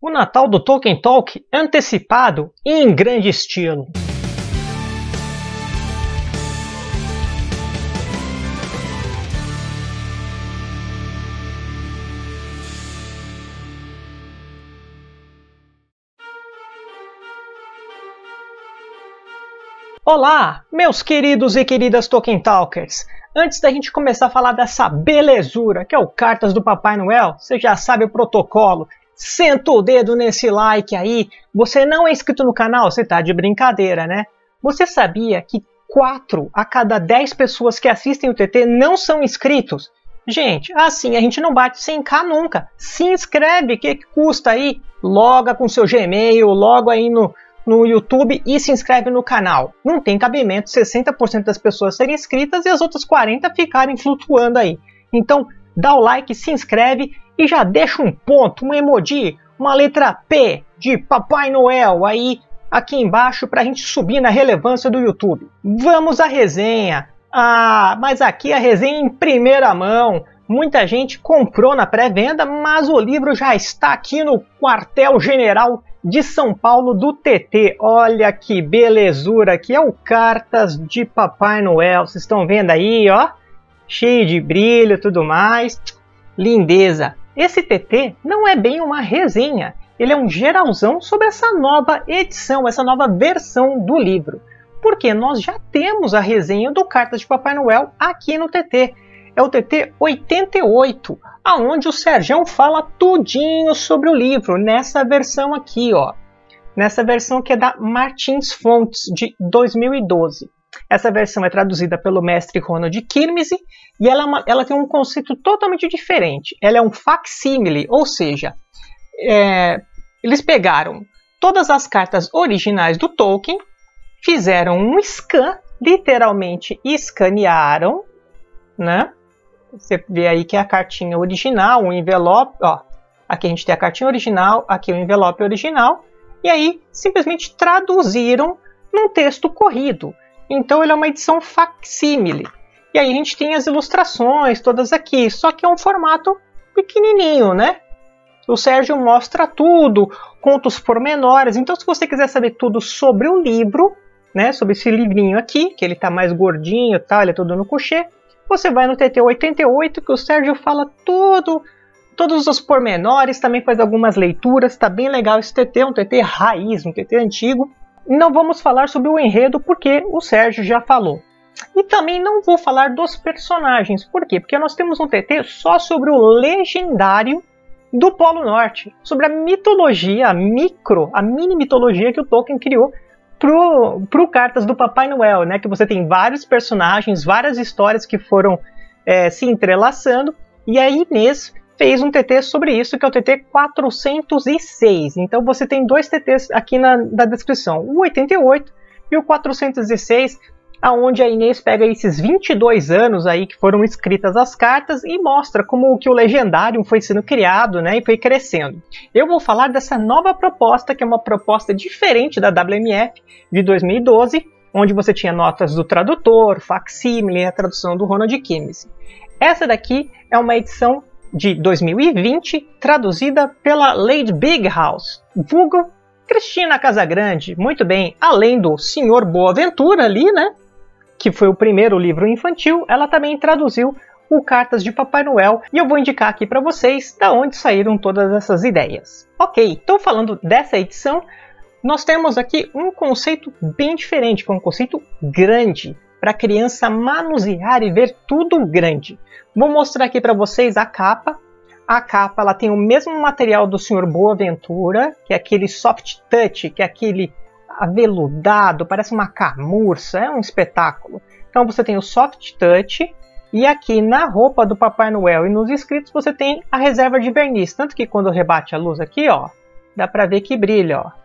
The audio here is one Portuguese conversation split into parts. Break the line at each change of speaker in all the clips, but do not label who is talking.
O Natal do Tolkien Talk antecipado e em grande estilo. Olá, meus queridos e queridas Tolkien Talkers! Antes da gente começar a falar dessa belezura que é o Cartas do Papai Noel, você já sabe o protocolo. Senta o dedo nesse like aí. Você não é inscrito no canal? Você tá de brincadeira, né? Você sabia que 4 a cada 10 pessoas que assistem o TT não são inscritos? Gente, assim a gente não bate 100k nunca. Se inscreve, o que custa aí? Loga com seu Gmail, logo aí no YouTube e se inscreve no canal. Não tem cabimento 60% das pessoas serem inscritas e as outras 40% ficarem flutuando aí. Então dá o like, se inscreve e já deixa um ponto, um emoji, uma letra P de Papai Noel aí aqui embaixo para a gente subir na relevância do YouTube. Vamos à resenha. Mas aqui a resenha em primeira mão. Muita gente comprou na pré-venda, mas o livro já está aqui no quartel-general de São Paulo do TT. Olha que belezura, que é o Cartas de Papai Noel. Vocês estão vendo aí, ó? Cheio de brilho e tudo mais. Lindeza. Esse TT não é bem uma resenha. Ele é um geralzão sobre essa nova edição, essa nova versão do livro. Porque nós já temos a resenha do Cartas de Papai Noel aqui no TT. É o TT 88, aonde o Serjão fala tudinho sobre o livro, nessa versão aqui, ó. Nessa versão que é da Martins Fontes, de 2012. Essa versão é traduzida pelo mestre Ronald Kirmese e ela tem um conceito totalmente diferente. Ela é um facsímile, ou seja, eles pegaram todas as cartas originais do Tolkien, fizeram um scan, literalmente escanearam, né? Você vê aí que é a cartinha original, o envelope, ó. Aqui a gente tem a cartinha original, aqui o envelope original. E aí simplesmente traduziram num texto corrido. Então ele é uma edição facsímile. E aí a gente tem as ilustrações todas aqui, só que é um formato pequenininho, né? O Sérgio mostra tudo, conta os pormenores. Então se você quiser saber tudo sobre o livro, né, sobre esse livrinho aqui, que ele tá mais gordinho, tá, ele é todo no coucher, você vai no TT 88, que o Sérgio fala todos os pormenores, também faz algumas leituras, está bem legal esse TT, um TT raiz, um TT antigo. Não vamos falar sobre o enredo, porque o Sérgio já falou. E também não vou falar dos personagens, por quê? Porque nós temos um TT só sobre o legendário do Polo Norte, sobre a mitologia, a mini mitologia que o Tolkien criou pro Cartas do Papai Noel, né? Que você tem vários personagens, várias histórias que foram se entrelaçando, e a Inês fez um TT sobre isso, que é o TT 406. Então você tem dois TTs aqui na descrição, o 88 e o 406, aonde a Inês pega esses 22 anos aí que foram escritas as cartas e mostra como que o Legendário foi sendo criado, né, e foi crescendo. Eu vou falar dessa nova proposta, que é uma proposta diferente da WMF de 2012, onde você tinha notas do tradutor, facsímile e a tradução do Ronald Kirmese. Essa daqui é uma edição de 2020, traduzida pela Lady Big House, vulgo Cristina Casagrande. Muito bem, além do Senhor Boaventura ali, né, que foi o primeiro livro infantil, ela também traduziu o Cartas de Papai Noel, e eu vou indicar aqui para vocês da onde saíram todas essas ideias. Ok, então falando dessa edição, nós temos aqui um conceito bem diferente, que é um conceito grande, para a criança manusear e ver tudo grande. Vou mostrar aqui para vocês a capa. A capa ela tem o mesmo material do Senhor Boaventura, que é aquele soft touch, que é aquele aveludado, parece uma camurça, é um espetáculo. Então você tem o soft touch, e aqui na roupa do Papai Noel e nos escritos você tem a reserva de verniz, tanto que quando rebate a luz aqui, ó, dá para ver que brilha, ó.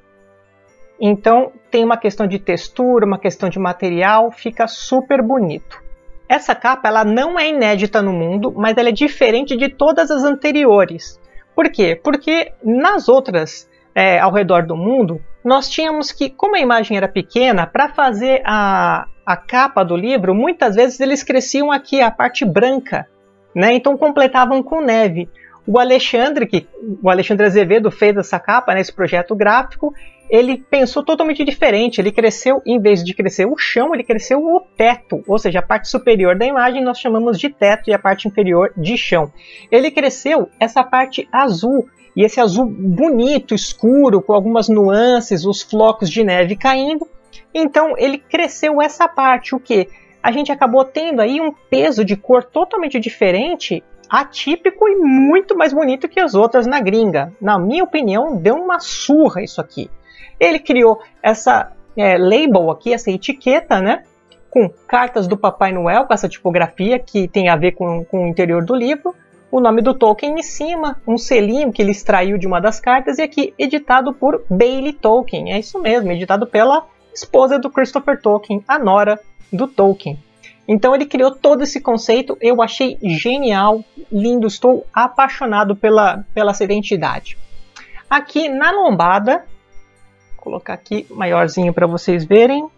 Então tem uma questão de textura, uma questão de material, fica super bonito. Essa capa ela não é inédita no mundo, mas ela é diferente de todas as anteriores. Por quê? Porque nas outras ao redor do mundo, nós tínhamos que, como a imagem era pequena, para fazer a capa do livro, muitas vezes eles cresciam aqui a parte branca, né? Então completavam com neve. O Alexandre Azevedo fez essa capa, né, esse projeto gráfico. Ele pensou totalmente diferente. Ele cresceu, em vez de crescer o chão, ele cresceu o teto. Ou seja, a parte superior da imagem nós chamamos de teto e a parte inferior de chão. Ele cresceu essa parte azul. E esse azul bonito, escuro, com algumas nuances, os flocos de neve caindo. Então ele cresceu essa parte, o que? A gente acabou tendo aí um peso de cor totalmente diferente, atípico e muito mais bonito que as outras na gringa. Na minha opinião, deu uma surra isso aqui. Ele criou essa label aqui, essa etiqueta, né? Com cartas do Papai Noel, com essa tipografia que tem a ver com o interior do livro. O nome do Tolkien em cima, um selinho que ele extraiu de uma das cartas, e aqui editado por Bailey Tolkien. É isso mesmo, editado pela esposa do Christopher Tolkien, a nora do Tolkien. Então ele criou todo esse conceito, eu achei genial, lindo, estou apaixonado pela essa identidade. Aqui na lombada, vou colocar aqui maiorzinho para vocês verem,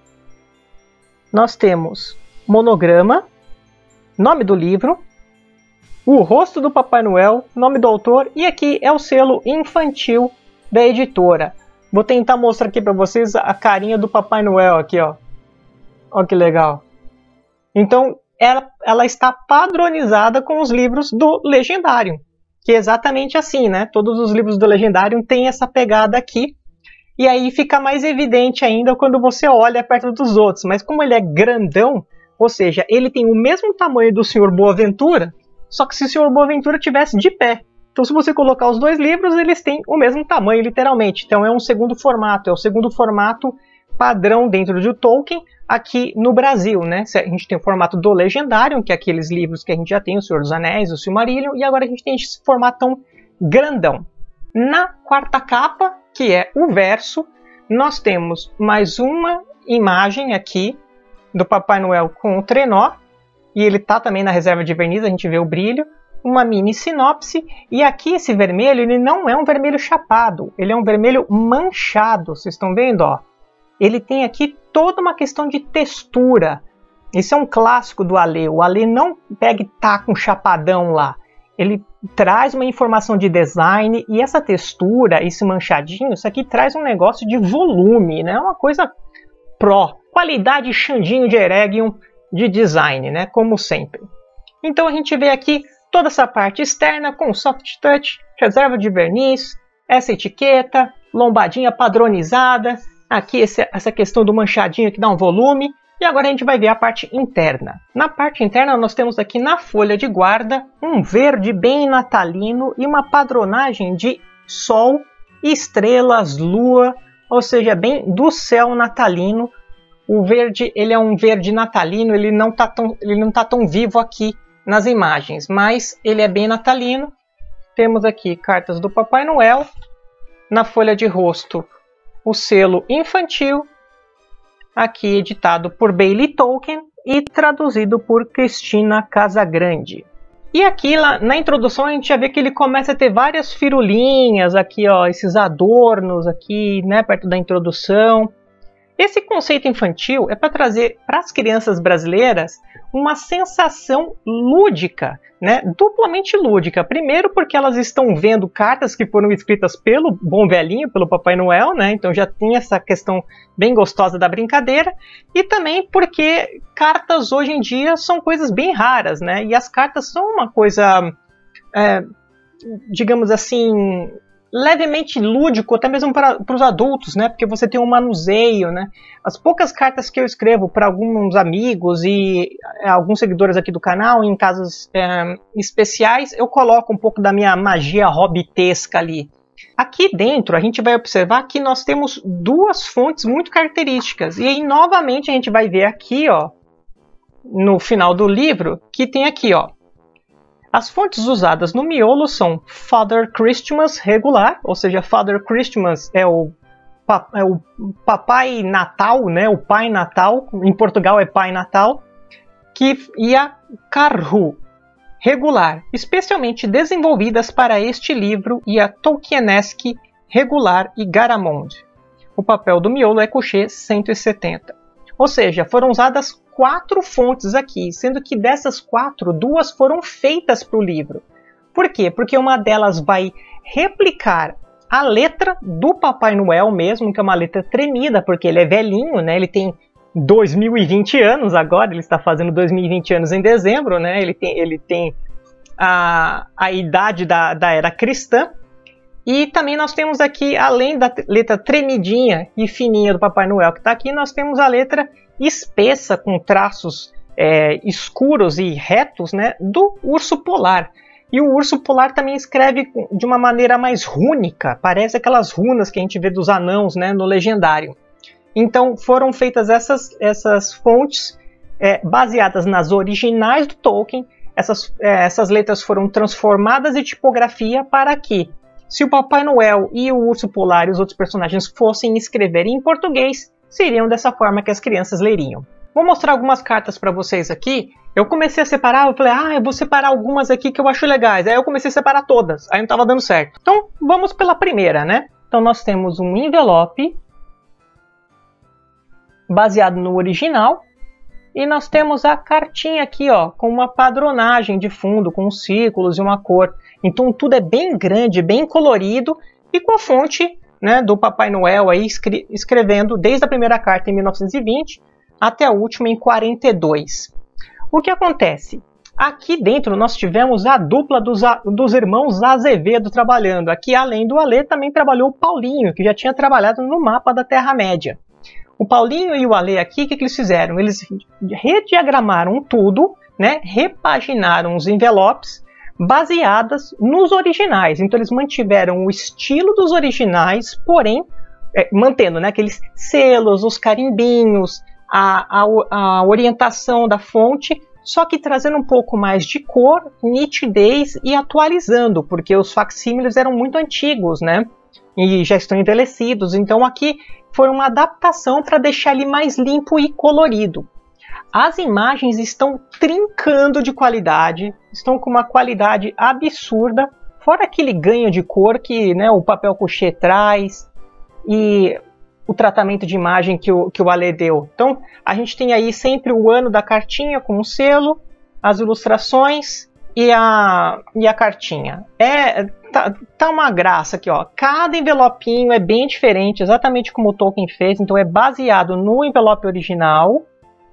nós temos monograma, nome do livro, o rosto do Papai Noel, nome do autor, e aqui é o selo infantil da editora. Vou tentar mostrar aqui para vocês a carinha do Papai Noel aqui, ó. Olha que legal. Então, ela está padronizada com os livros do Legendário, que é exatamente assim, né? Todos os livros do Legendário têm essa pegada aqui, e aí fica mais evidente ainda quando você olha perto dos outros. Mas como ele é grandão, ou seja, ele tem o mesmo tamanho do Sr. Boaventura, só que se o Sr. Boaventura estivesse de pé. Então, se você colocar os dois livros, eles têm o mesmo tamanho, literalmente. Então, é um segundo formato. É o segundo formato padrão dentro de Tolkien aqui no Brasil, né? A gente tem o formato do Legendário, que é aqueles livros que a gente já tem, O Senhor dos Anéis, O Silmarillion, e agora a gente tem esse formato tão grandão. Na quarta capa, que é o verso, nós temos mais uma imagem aqui do Papai Noel com o trenó, e ele está também na reserva de verniz, a gente vê o brilho, uma mini sinopse, e aqui esse vermelho, ele não é um vermelho chapado, ele é um vermelho manchado, vocês estão vendo, ó? Ele tem aqui toda uma questão de textura. Isso é um clássico do Alê. O Alê não pega e taca um chapadão lá. Ele traz uma informação de design, e essa textura, esse manchadinho, isso aqui traz um negócio de volume, né? Uma coisa pró. Qualidade Xandinho de Eregion de design, né? Como sempre. Então a gente vê aqui toda essa parte externa com soft touch, reserva de verniz, essa etiqueta, lombadinha padronizada, aqui essa questão do manchadinho que dá um volume, e agora a gente vai ver a parte interna. Na parte interna nós temos aqui na folha de guarda um verde bem natalino e uma padronagem de sol, estrelas, lua, ou seja, bem do céu natalino. O verde, ele é um verde natalino, ele não tá tão vivo aqui nas imagens, mas ele é bem natalino. Temos aqui cartas do Papai Noel, na folha de rosto o selo infantil, aqui editado por Bailey Tolkien e traduzido por Cristina Casagrande. E aqui na introdução a gente já vê que ele começa a ter várias firulinhas aqui, ó, esses adornos aqui, né, perto da introdução. Esse conceito infantil é para trazer para as crianças brasileiras uma sensação lúdica, né? Duplamente lúdica. Primeiro porque elas estão vendo cartas que foram escritas pelo bom velhinho, pelo Papai Noel, né? Então já tem essa questão bem gostosa da brincadeira. E também porque cartas hoje em dia são coisas bem raras, né? E as cartas são uma coisa, digamos assim, levemente lúdico, até mesmo para os adultos, né? Porque você tem um manuseio, né? As poucas cartas que eu escrevo para alguns amigos e alguns seguidores aqui do canal, em casos especiais, eu coloco um pouco da minha magia hobbitesca ali. Aqui dentro, a gente vai observar que nós temos duas fontes muito características. E aí, novamente, a gente vai ver aqui, ó, no final do livro, que tem aqui, ó, as fontes usadas no miolo são Father Christmas regular, ou seja, Father Christmas é o Papai Natal, né? O Pai Natal, em Portugal é Pai Natal, e a Carhu regular, especialmente desenvolvidas para este livro, e a Tolkienesque regular e Garamond. O papel do miolo é Couché 170. Ou seja, foram usadas 4 fontes aqui, sendo que dessas 4, 2 foram feitas para o livro. Por quê? Porque uma delas vai replicar a letra do Papai Noel mesmo, que é uma letra tremida, porque ele é velhinho, né? Ele tem 2020 anos agora, ele está fazendo 2020 anos em dezembro, né? Ele tem a idade da era cristã. E também nós temos aqui, além da letra tremidinha e fininha do Papai Noel que está aqui, nós temos a letra espessa, com traços escuros e retos, né, do urso polar. E o urso polar também escreve de uma maneira mais rúnica, parece aquelas runas que a gente vê dos anãos, né, no legendário. Então foram feitas essas fontes baseadas nas originais do Tolkien. Essas letras foram transformadas em tipografia para que, se o Papai Noel e o urso polar e os outros personagens fossem escrever em português, seriam dessa forma que as crianças leriam. Vou mostrar algumas cartas para vocês aqui. Eu comecei a separar, eu falei, eu vou separar algumas aqui que eu acho legais. Aí eu comecei a separar todas, aí não estava dando certo. Então vamos pela primeira, né? Então nós temos um envelope baseado no original. E nós temos a cartinha aqui, ó, com uma padronagem de fundo, com círculos e uma cor. Então tudo é bem grande, bem colorido e com a fonte, né, do Papai Noel aí escrevendo desde a primeira carta em 1920 até a última em 42. O que acontece? Aqui dentro nós tivemos a dupla dos irmãos Azevedo trabalhando. Aqui, além do Alê, também trabalhou o Paulinho, que já tinha trabalhado no mapa da Terra-média. O Paulinho e o Alê aqui, o que eles fizeram? Eles rediagramaram tudo, né? Repaginaram os envelopes baseadas nos originais. Então eles mantiveram o estilo dos originais, porém mantendo, né, aqueles selos, os carimbinhos, a orientação da fonte, só que trazendo um pouco mais de cor, nitidez e atualizando, porque os facsímiles eram muito antigos, né? E já estão envelhecidos. Então aqui foi uma adaptação para deixar ele mais limpo e colorido. As imagens estão trincando de qualidade, estão com uma qualidade absurda, fora aquele ganho de cor que, né, o papel couché traz e o tratamento de imagem que o Alê deu. Então a gente tem aí sempre o ano da cartinha com o selo, as ilustrações e a cartinha. Tá uma graça aqui, ó. Cada envelopinho é bem diferente, exatamente como o Tolkien fez. Então é baseado no envelope original.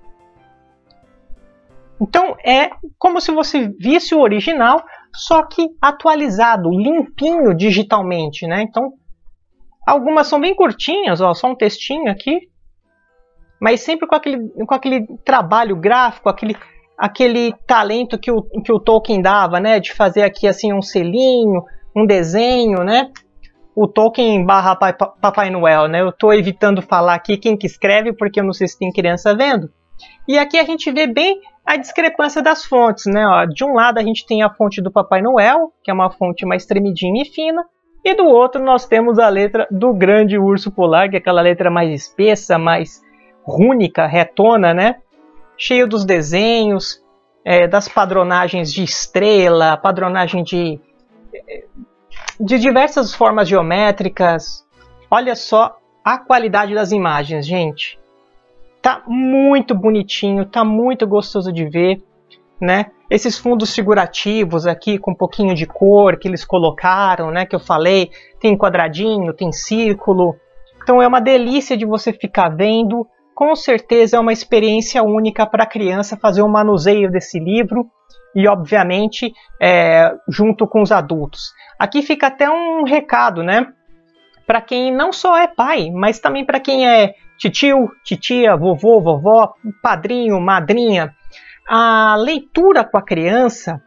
Então é como se você visse o original, só que atualizado, limpinho digitalmente, né? Então algumas são bem curtinhas, ó, só um textinho aqui, mas sempre com aquele trabalho gráfico, aquele talento que o Tolkien dava, né? De fazer aqui assim um selinho, um desenho, né? O Tolkien barra Papai Noel, né? Eu estou evitando falar aqui quem que escreve, porque eu não sei se tem criança vendo. E aqui a gente vê bem a discrepância das fontes, né? Ó, de um lado a gente tem a fonte do Papai Noel, que é uma fonte mais tremidinha e fina, e do outro nós temos a letra do grande urso polar, que é aquela letra mais espessa, mais rúnica, retona, né? Cheio dos desenhos, das padronagens de estrela, padronagem de diversas formas geométricas. Olha só a qualidade das imagens, gente. Tá muito bonitinho, tá muito gostoso de ver, né? Esses fundos figurativos aqui com um pouquinho de cor que eles colocaram, né? Que eu falei, tem quadradinho, tem círculo. Então é uma delícia de você ficar vendo. Com certeza é uma experiência única para a criança fazer um manuseio desse livro e, obviamente, junto com os adultos. Aqui fica até um recado, né? Para quem não só é pai, mas também para quem é titio, titia, vovô, vovó, padrinho, madrinha. A leitura com a criança,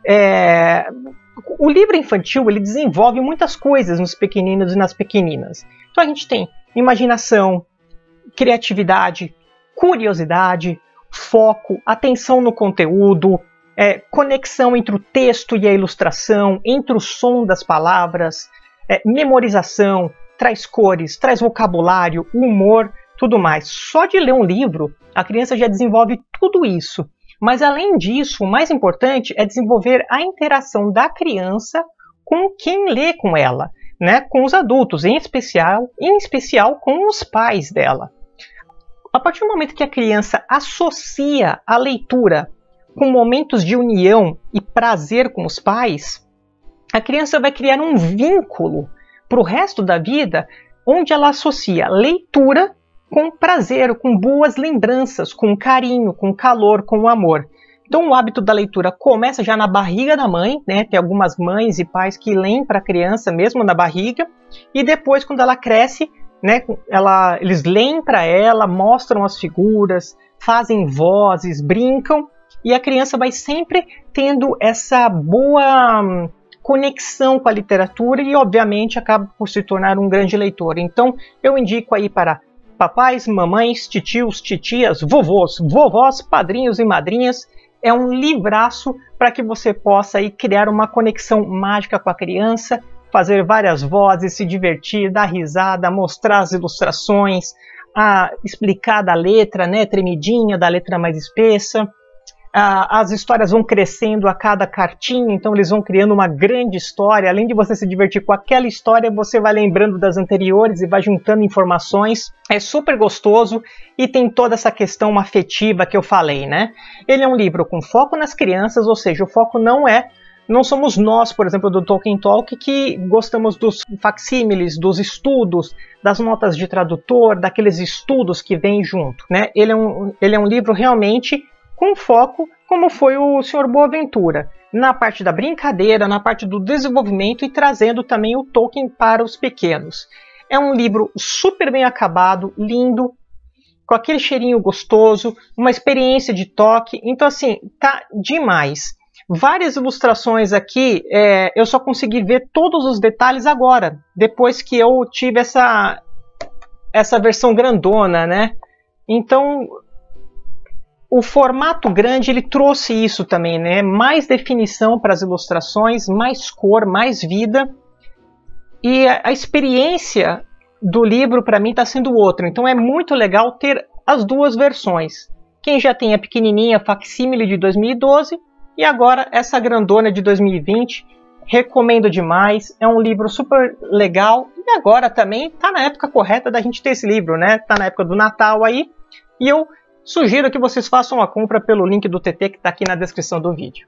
o livro infantil, ele desenvolve muitas coisas nos pequeninos e nas pequeninas. Então a gente tem imaginação, criatividade, curiosidade, foco, atenção no conteúdo, conexão entre o texto e a ilustração, entre o som das palavras, memorização, traz cores, traz vocabulário, humor, tudo mais. Só de ler um livro, a criança já desenvolve tudo isso. Mas além disso, o mais importante é desenvolver a interação da criança com quem lê com ela, né? Com os adultos, em especial com os pais dela. A partir do momento que a criança associa a leitura com momentos de união e prazer com os pais, a criança vai criar um vínculo para o resto da vida, onde ela associa leitura com prazer, com boas lembranças, com carinho, com calor, com amor. Então o hábito da leitura começa já na barriga da mãe, né? Tem algumas mães e pais que leem para a criança mesmo na barriga, e depois quando ela cresce, né, eles leem para ela, mostram as figuras, fazem vozes, brincam, e a criança vai sempre tendo essa boa conexão com a literatura e obviamente acaba por se tornar um grande leitor. Então eu indico aí para papais, mamães, titios, titias, vovôs, vovós, padrinhos e madrinhas. É um livraço para que você possa aí criar uma conexão mágica com a criança, fazer várias vozes, se divertir, dar risada, mostrar as ilustrações, explicar da letra, né, tremidinha, da letra mais espessa. As histórias vão crescendo a cada cartinha, então eles vão criando uma grande história. Além de você se divertir com aquela história, você vai lembrando das anteriores e vai juntando informações. É super gostoso e tem toda essa questão afetiva que eu falei, né? Ele é um livro com foco nas crianças, ou seja, o foco não somos nós, por exemplo, do Tolkien Talk, que gostamos dos facsímiles, dos estudos, das notas de tradutor, daqueles estudos que vêm junto, né? Ele é um livro realmente com foco, como foi o Sr. Boaventura, na parte da brincadeira, na parte do desenvolvimento e trazendo também o Tolkien para os pequenos. É um livro super bem acabado, lindo, com aquele cheirinho gostoso, uma experiência de toque, então assim, tá demais. Várias ilustrações aqui, eu só consegui ver todos os detalhes agora, depois que eu tive essa versão grandona, né? Então, o formato grande ele trouxe isso também, né? Mais definição para as ilustrações, mais cor, mais vida. E a experiência do livro para mim está sendo outra. Então é muito legal ter as duas versões. Quem já tem a pequenininha facsímile de 2012 e agora essa grandona de 2020, recomendo demais. É um livro super legal e agora também está na época correta da gente ter esse livro, né? Está na época do Natal aí e eu sugiro que vocês façam a compra pelo link do TT que está aqui na descrição do vídeo.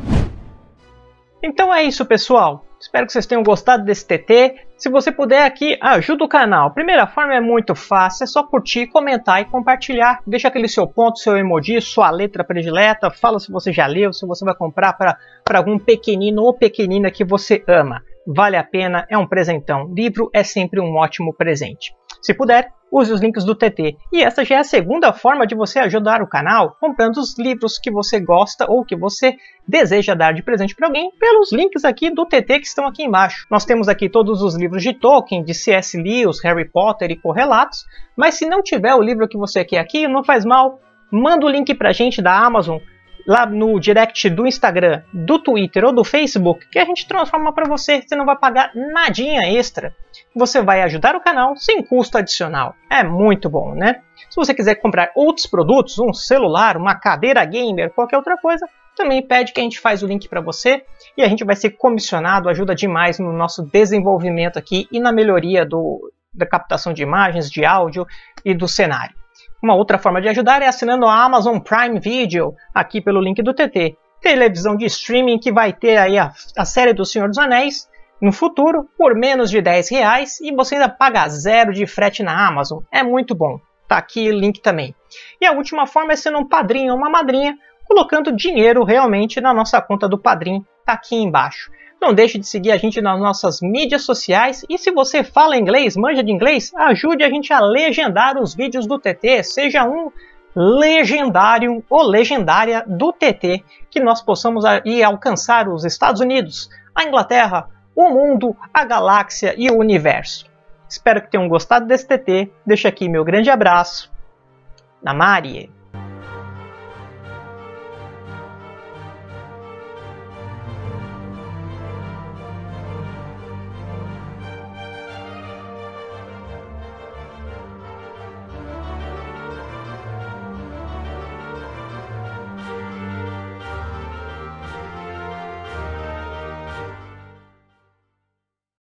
Então é isso, pessoal. Espero que vocês tenham gostado desse TT. Se você puder aqui, ajuda o canal. A primeira forma é muito fácil, é só curtir, comentar e compartilhar. Deixa aquele seu ponto, seu emoji, sua letra predileta. Fala se você já leu, se você vai comprar para algum pequenino ou pequenina que você ama. Vale a pena, é um presentão. Livro é sempre um ótimo presente. Se puder, use os links do TT. E essa já é a segunda forma de você ajudar o canal, comprando os livros que você gosta ou que você deseja dar de presente para alguém pelos links aqui do TT que estão aqui embaixo. Nós temos aqui todos os livros de Tolkien, de C.S. Lewis, Harry Potter e correlatos, mas se não tiver o livro que você quer aqui, não faz mal, manda o link para a gente da Amazon, lá no direct do Instagram, do Twitter ou do Facebook, que a gente transforma para você, você não vai pagar nadinha extra. Você vai ajudar o canal sem custo adicional. É muito bom, né? Se você quiser comprar outros produtos, um celular, uma cadeira gamer, qualquer outra coisa, também pede que a gente faz o link para você e a gente vai ser comissionado, ajuda demais no nosso desenvolvimento aqui e na melhoria da captação de imagens, de áudio e do cenário. Uma outra forma de ajudar é assinando a Amazon Prime Video, aqui pelo link do TT. Televisão de streaming que vai ter aí a série do Senhor dos Anéis no futuro por menos de R$10 e você ainda paga 0 de frete na Amazon. É muito bom. Tá aqui o link também. E a última forma é sendo um padrinho ou uma madrinha, colocando dinheiro realmente na nossa conta do Padrim. Tá aqui embaixo. Não deixe de seguir a gente nas nossas mídias sociais e se você fala inglês, manja de inglês, ajude a gente a legendar os vídeos do TT, seja um legendário ou legendária do TT, que nós possamos ir alcançar os Estados Unidos, a Inglaterra, o mundo, a galáxia e o universo. Espero que tenham gostado desse TT, deixo aqui meu grande abraço. Namari!